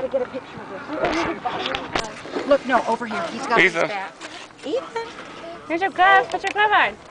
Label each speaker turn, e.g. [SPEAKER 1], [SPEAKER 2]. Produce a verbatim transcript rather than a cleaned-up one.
[SPEAKER 1] get a picture of this. Look, no, over here. He's got his bat. Ethan.
[SPEAKER 2] Here's your glove. Put your glove on.